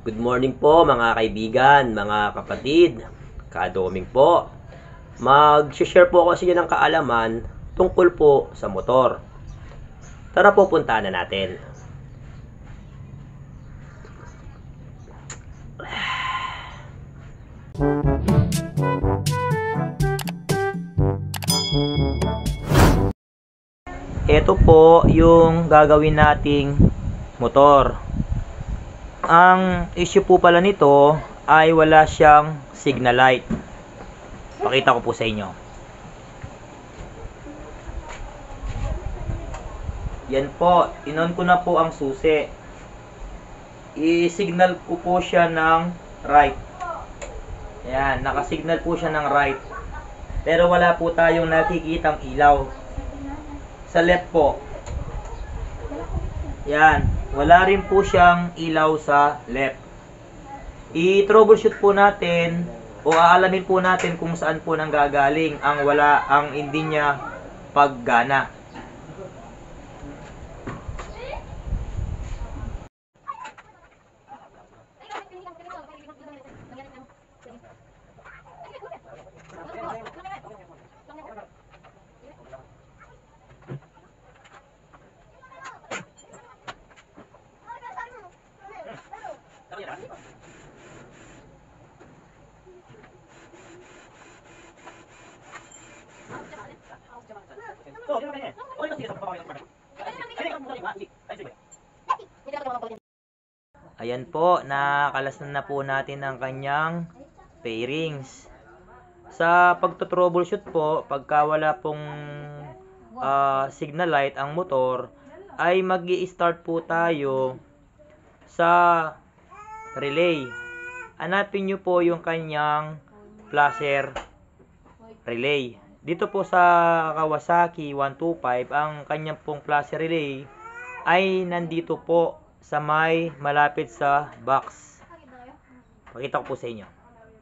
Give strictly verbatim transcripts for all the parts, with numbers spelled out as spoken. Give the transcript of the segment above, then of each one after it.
Good morning po mga kaibigan, mga kapatid, ka-doming po. Mag-share po ako sa inyo ng kaalaman tungkol po sa motor. Tara po, puntahan na natin. Ito po yung gagawin nating motor. Ang issue po pala nito ay wala siyang signal light. Pakita ko po sa inyo. Yan po, inon ko na po ang susi. I-signal ko po siya ng right. Yan, nakasignal po siya ng right. Pero wala po tayong nakikitang ilaw. Sa left po. Yan, wala rin po siyang ilaw sa left. I-troubleshoot po natin o aalamin po natin kung saan po nanggagaling ang wala ang hindi niya paggana. Ayan po, nakakalasnan na po natin ang kanyang fairings. Sa pagto-troubleshoot po, pagka wala pong uh, signal light ang motor, ay mag-i-start po tayo sa relay. Hanapin nyo po yung kanyang flasher relay. Dito po sa Kawasaki one twenty-five, ang kanyang pong flasher relay ay nandito po sa may malapit sa box. Pakita ko po sa inyo.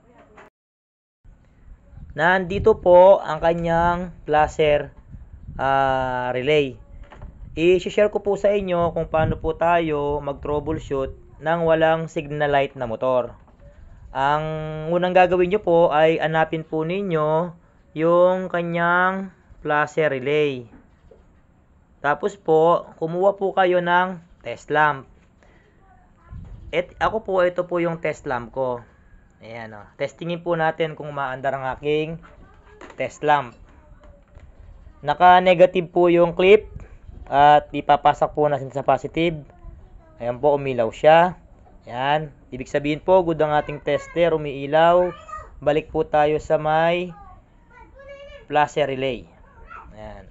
Nandito po ang kanyang flasher uh, relay. I-share ko po sa inyo kung paano po tayo mag-troubleshoot ng walang signal light na motor. Ang unang gagawin nyo po ay hanapin po ninyo yung kanyang flasher relay. Tapos po, kumuha po kayo ng test lamp. Et, ako po, ito po yung test lamp ko. Ayan o. Testingin po natin kung maandar ang aking test lamp. Naka-negative po yung clip. At ipapasak po natin sa positive. Ayan po, umilaw siya. Ayan. Ibig sabihin po, good ang ating tester, umiilaw. Balik po tayo sa may flasher relay. Ayan.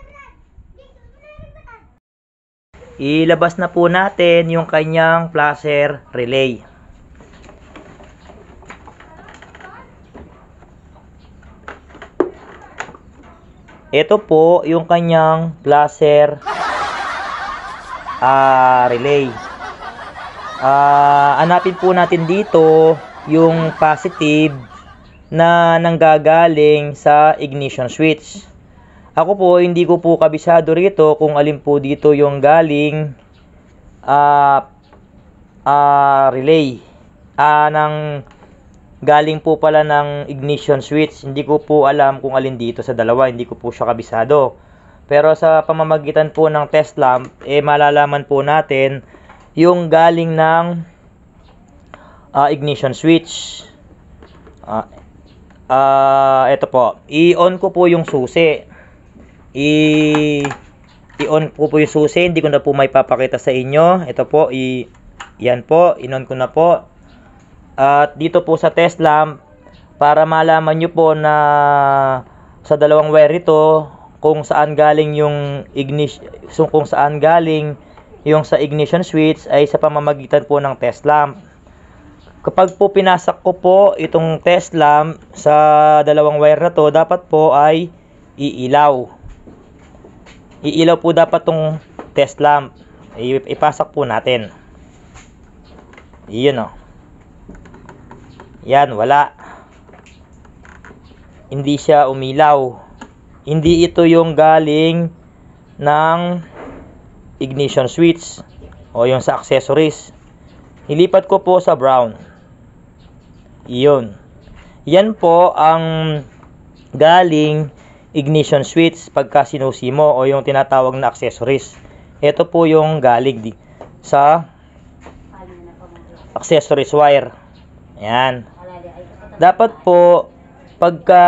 Ilabas na po natin yung kanyang flasher relay. Ito po yung kanyang flasher uh, relay. Uh, hanapin po natin dito yung positive na nanggagaling sa ignition switch. Ako po, hindi ko po kabisado rito kung alin po dito yung galing uh, uh, relay. Uh, ng, galing po pala ng ignition switch. Hindi ko po alam kung alin dito sa dalawa. Hindi ko po siya kabisado. Pero sa pamamagitan po ng test lamp, eh malalaman po natin yung galing ng uh, ignition switch. Uh, uh, ito po. I-on ko po yung susi. I i-on po po yung susi, hindi ko na po may papakita sa inyo. Ito po, i yan po, in-on ko na po. At dito po sa test lamp, para malaman nyo po na sa dalawang wire ito, kung saan galing yung ignition, kung saan galing yung sa ignition switch ay sa pamamagitan po ng test lamp. Kapag po pinasak ko po itong test lamp sa dalawang wire na to, dapat po ay iilaw. Iilaw po dapat tong test lamp. Ipasak po natin. Iyon o. Yan, wala. Hindi siya umilaw. Hindi ito yung galing ng ignition switch o yung sa accessories. Ilipat ko po sa brown. Iyon. Yan po ang galing ignition switch pagka sinusi mo o yung tinatawag na accessories. Ito po yung galing di sa accessories wire. Ayan. Dapat po pagka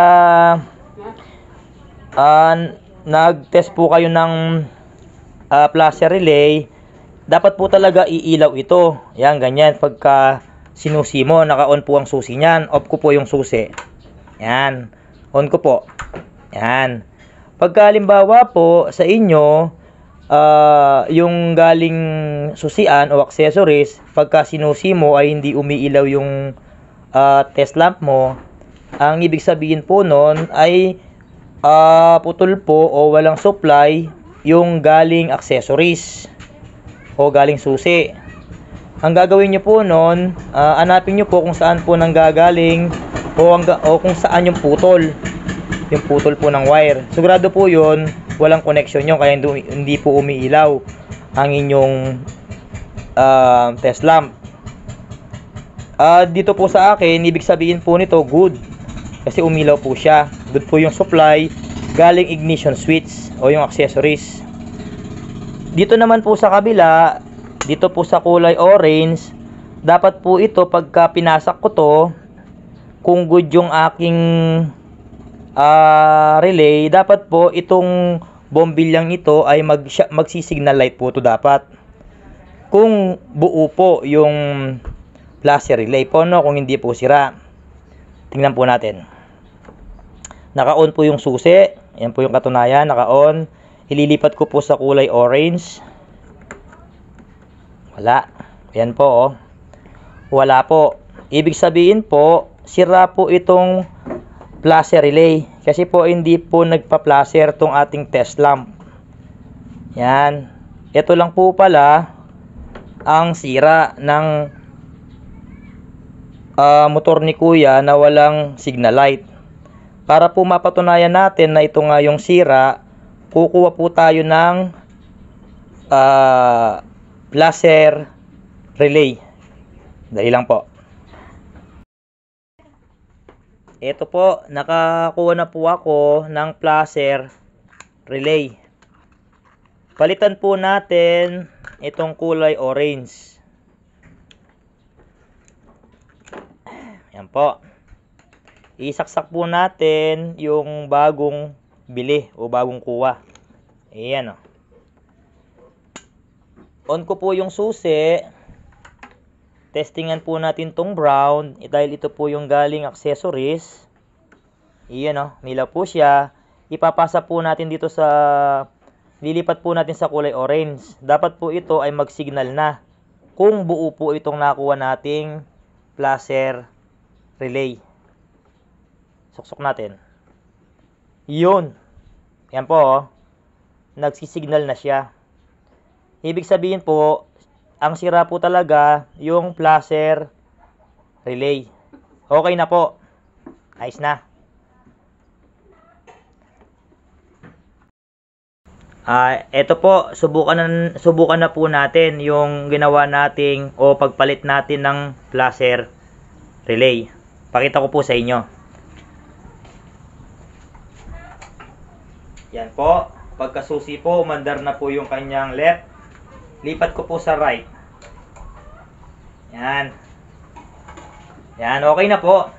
uh, nag-test po kayo ng uh, placer relay, dapat po talaga iilaw ito. Ayan, ganyan. Pagka sinusi mo, naka-on po ang susi niyan. Off ko po yung susi. Ayan. On ko po. Ayan. Pagka halimbawa po sa inyo, uh, yung galing susian o accessories, pagka sinusi mo ay hindi umiilaw yung uh, test lamp mo, ang ibig sabihin po nun ay uh, putol po o walang supply yung galing accessories o galing susi. Ang gagawin nyo po nun, uh, hanapin nyo po kung saan po nanggagaling o, ang, o kung saan yung putol. Yung putol po ng wire. Sigurado po yun, walang connection nyo kaya hindi, hindi po umiilaw ang inyong uh, test lamp. Uh, dito po sa akin, ibig sabihin po nito good. Kasi umilaw po siya. Good po yung supply galing ignition switch o yung accessories. Dito naman po sa kabila, dito po sa kulay orange, dapat po ito pagka pinasak ko to, kung good yung aking uh, relay, dapat po itong bombilyang ito ay mag magsisignal light po to dapat. Kung buo po yung placer relay po, no, kung hindi po sira. Tingnan po natin. Naka-on po yung susi. Yan po yung katunayan, naka-on. Ililipat ko po sa kulay orange. Wala. Yan po, oh. Wala po. Ibig sabihin po, sira po itong placer relay. Kasi po, hindi po nagpa-placer tong ating test lamp. Yan. Ito lang po pala ang sira ng uh, motor ni Kuya na walang signal light. Para po mapatunayan natin na ito nga yung sira, kukuha po tayo ng uh, placer relay. Dali lang po. Ito po, nakakuha na po ako ng placer relay. Palitan po natin itong kulay orange. Yan po. Isaksak po natin yung bagong bili o bagong kuha. Ayan, o. On ko po yung susi. Testingan po natin tong brown. Dahil ito po yung galing accessories. Ayan, o. Milaw po siya. Ipapasa po natin dito sa... Lilipat po natin sa kulay orange. Dapat po ito ay mag-signal na. Kung buo po itong nakuha nating placer relay. Suksok natin. Yun. Yan po, oh. Nagsisignal na siya. Ibig sabihin po, ang sira po talaga yung placer relay. Okay na po. Ayos na. Ah, uh, ito po, subukan na, subukan na po natin yung ginawa nating o pagpalit natin ng placer relay. Pakita ko po sa inyo. Yan po, pagkasusi po, umandar na po yung kanyang left. Lipat ko po sa right. Yan. Yan, okay na po.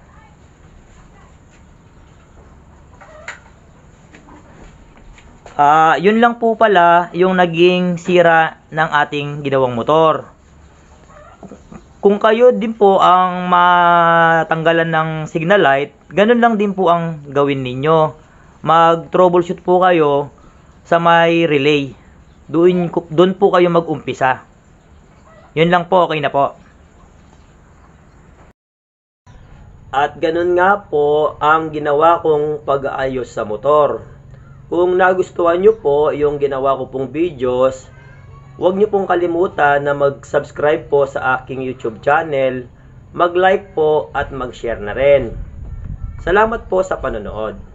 Ah, uh, yun lang po pala yung naging sira ng ating ginawang motor. Kung kayo din po ang matanggalan ng signal light, ganun lang din po ang gawin ninyo. Mag-troubleshoot po kayo sa may relay. Doon, doon po kayo mag-umpisa. Yun lang po, okay na po. At ganun nga po ang ginawa kong pag-aayos sa motor. Kung nagustuhan nyo po yung ginawa ko pong videos, huwag nyo pong kalimutan na mag-subscribe po sa aking YouTube channel, mag-like po at mag-share na rin. Salamat po sa panonood.